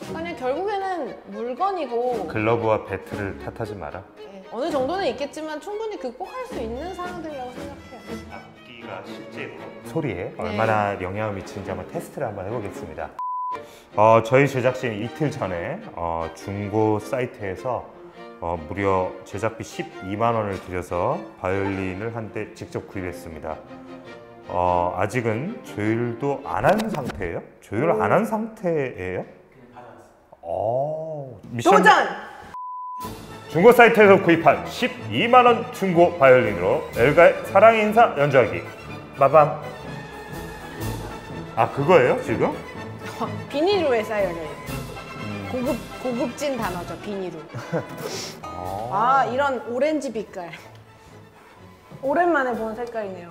아니 결국에는 물건이고 글러브와 배트를 탓하지 마라. 네, 어느 정도는 있겠지만 충분히 극복할 수 있는 상황들이라고 생각해요. 악기가 실제로 소리에 얼마나 영향을 미치는지 한번 테스트를 한번 해보겠습니다. 저희 제작진이 이틀 전에 중고 사이트에서 무려 제작비 12만 원을 들여서 바이올린을 한 대 직접 구입했습니다. 아직은 조율도 안 한 상태예요? 조율 안 한 상태예요? 미션 도전! 중고 사이트에서 구입한 12만 원 중고 바이올린으로 엘가의 사랑의 인사 연주하기. 마밤. 그거예요 지금? 비닐로에 쌓여요. 고급진 단어죠, 비닐로. 이런 오렌지 빛깔. 오랜만에 본 색깔이네요.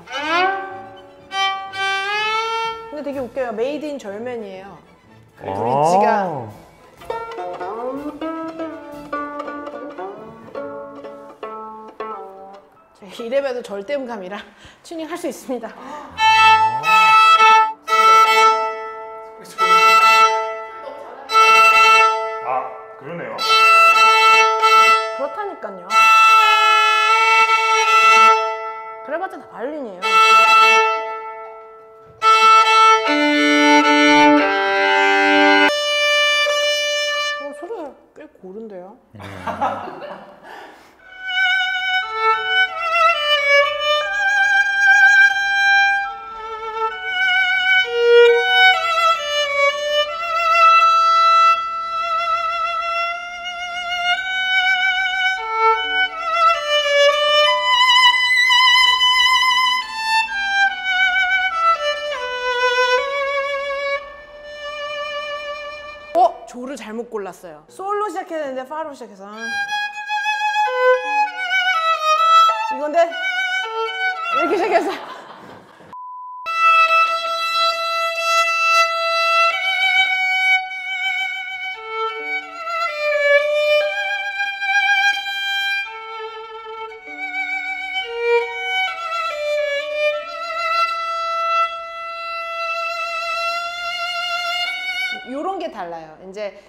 근데 되게 웃겨요. 메이드 인 절면이에요. 브릿지가. 이래봬도 절대음감이라 튜닝할 수 있습니다. 그러네요. 그렇다니까요. 그래봤자 다 바이올린이에요. 소리가 꽤 고른데요? 조를 잘못 골랐어요. 솔로 시작해야 되는데 파로 시작해서 이건데 이렇게 시작했어. 요런 게 달라요. 이제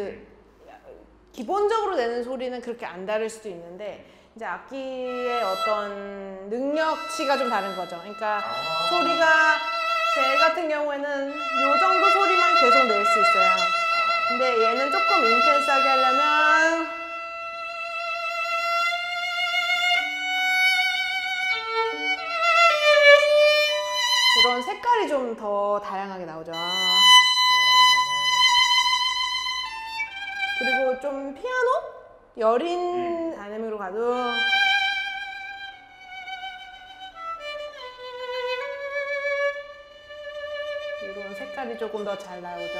기본적으로 내는 소리는 그렇게 안 다를 수도 있는데 이제 악기의 어떤 능력치가 좀 다른 거죠. 그러니까 소리가 제 같은 경우에는 요 정도 소리만 계속 낼 수 있어요. 근데 얘는 조금 인텐스하게 하려면 이런 색깔이 좀 더 다양하게 나오죠. 그리고 좀 피아노? 여린 다이내믹으로 가도 이런 색깔이 조금 더 잘 나오죠.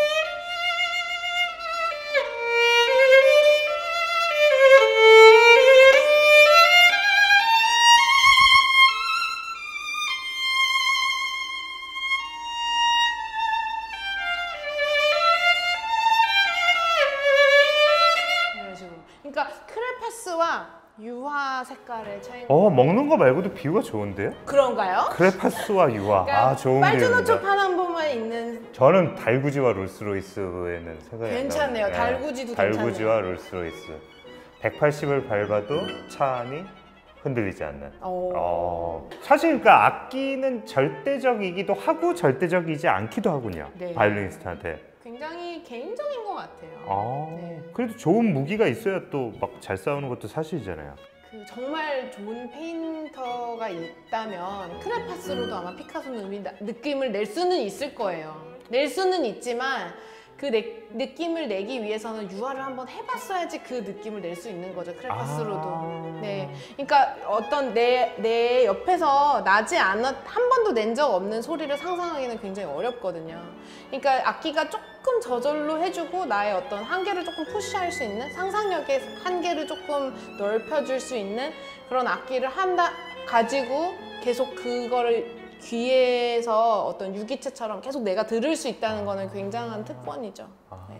그러니까 크레파스와 유화 색깔의 차이. 먹는 거 말고도 비유가 좋은데요? 그런가요? 크레파스와 유화. 그러니까 좋은 빨주노초 비유입니다. 파남보만 있는. 저는 달구지와 롤스로이스에는 생각이 괜찮네요. 안 나요. 달구지도 달구지와 괜찮네요. 롤스로이스. 180을 밟아도 차 안이 흔들리지 않는. 사실 그러니까 악기는 절대적이기도 하고 절대적이지 않기도 하군요. 네. 바이올리니스트한테. 굉장히 개인적인 것 같아요. 네. 그래도 좋은 무기가 있어야 또 막 잘 싸우는 것도 사실이잖아요. 정말 좋은 페인터가 있다면 크레파스로도 아마 피카소는 느낌을 낼 수는 있을 거예요. 낼 수는 있지만 그 느낌을 내기 위해서는 유화를 한번 해봤어야지 그 느낌을 낼 수 있는 거죠. 크레파스로도. 네, 그러니까 어떤 내 옆에서 나지 않았 한 번도 낸 적 없는 소리를 상상하기는 굉장히 어렵거든요. 그러니까 악기가 조금 저절로 해주고 나의 어떤 한계를 조금 푸시할 수 있는, 상상력의 한계를 조금 넓혀줄 수 있는 그런 악기를 가지고 계속 그거를 귀에서 어떤 유기체처럼 계속 내가 들을 수 있다는 거는 굉장한 특권이죠. 네.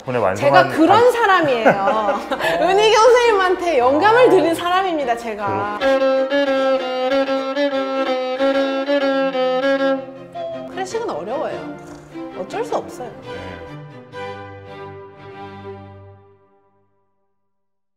덕분에 완성한 제가 그런 사람이에요. 은희경 선생님한테 영감을 드린 사람입니다, 제가. 클래식은 어려워요. 어쩔 수 없어요.